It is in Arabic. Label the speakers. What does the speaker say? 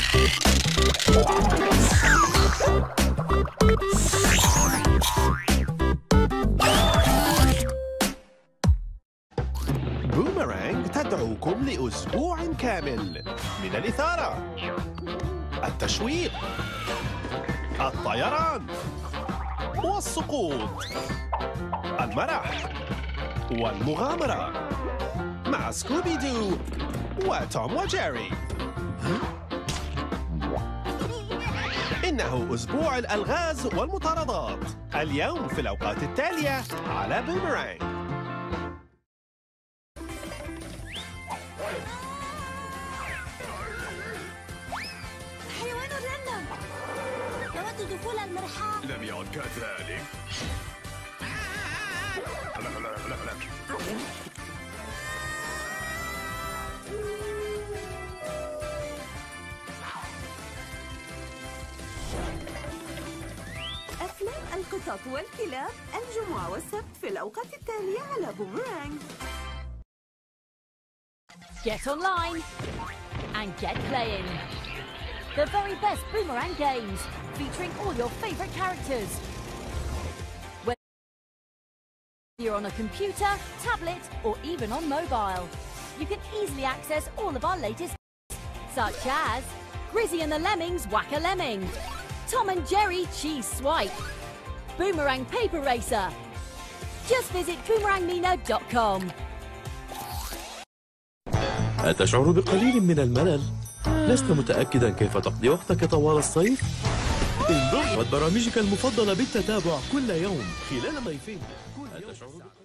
Speaker 1: بوميرانغ تدعوكم لأسبوع كامل من الإثارة، التشويق، الطيران، والسقوط، المرح، والمغامرة مع سكوبي دو وتوم وجيري. إنه أسبوع الألغاز والمطاردات، اليوم في الأوقات التالية على بوميرانغ.
Speaker 2: حيوان الرنة، نود دخول المرحاض.
Speaker 3: لم يعد كذلك.
Speaker 2: أفلام القطط والكلاب الجمعة والسبت في الأوقات التالية على بوميرانغ.
Speaker 4: Get online and get playing. The very best Boomerang games featuring all your favorite characters. Whether you're on a computer, tablet, or even on mobile, you can easily access all of our latest such as Grizzy and the Lemmings Whack-a-Lemming, Tom and Jerry Cheese Swipe, Boomerang Paper Racer. Just visit boomerangmino.com.
Speaker 5: أتشعر بقليل من الملل؟ لست متأكداً كيف تقضي وقتك طوال الصيف؟ انضم لبرامجك المفضلة بالتتابع كل يوم خلال ضيفين.